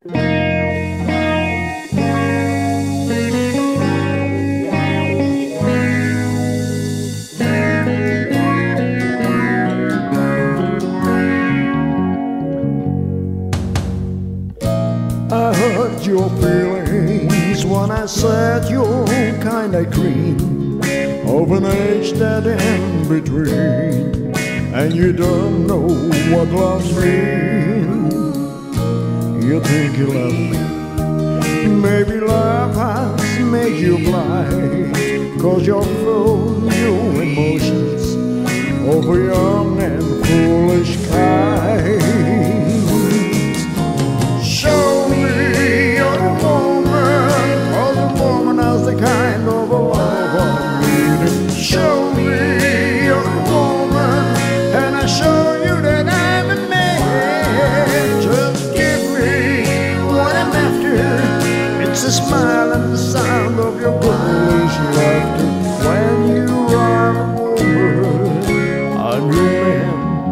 I hurt your feelings when I said you're kinda green, of an age that in between, and you don't know what love's mean. You think you love me, maybe love has made you blind, 'cause you're full your emotions of a young and foolish kind. Show me you're a woman, 'cause a woman has the kind of a love I need. Show me you're a woman, and I show you that I'm a man. Just give me what I'm after. It's the smile and the sound of your girlish laughter. When you are a woman, I'm your man.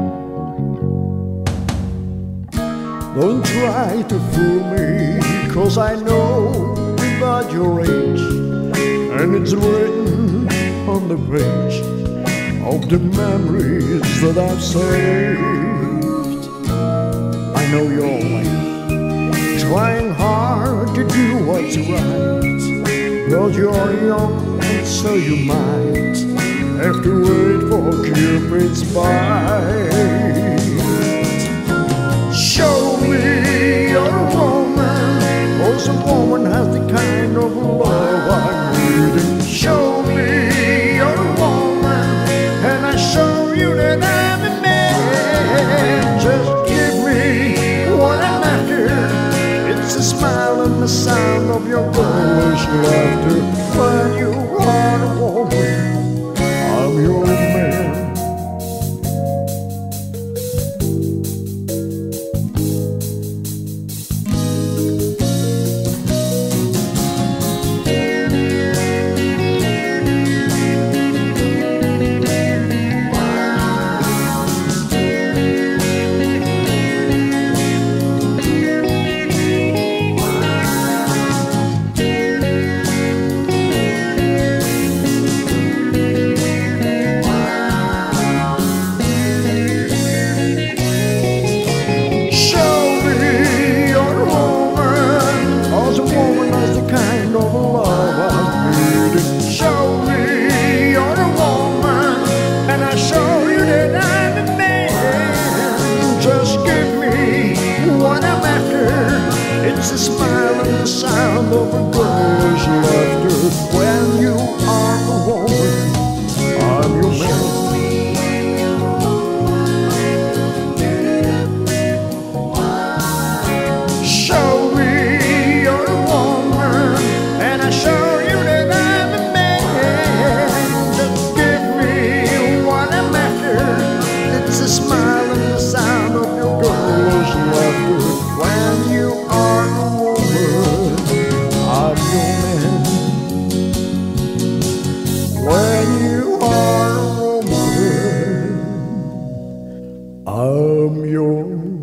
Don't try to fool me, 'cause I know about your age, and it's written on the page of the memories that I've saved. I know you're always trying hard to do what's right, but you're young and so you might have to wait for Cupid's bite. Show me you're a woman, 'cause a woman has the kind of love I need. Show me you're a woman, and I show you that I'm a man. Just give me what I'm after. It's the smile and the sound of your girlish laughter. When you are a woman, I'm your man. It's the smile and the sound of a girl's laughter. When you are a woman, I'm your man. Show me you're a woman, and I show you that I'm a man. Just give me what I'm after. It's the smile and the sound of your girl's laughter. When you are a woman, I'm your man. When you are a woman, I'm your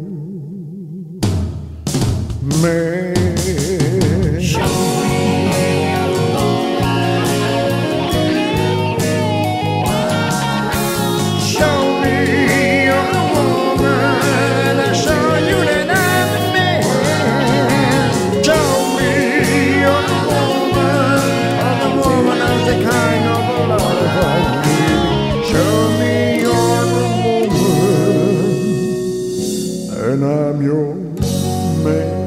man. And I'm your man.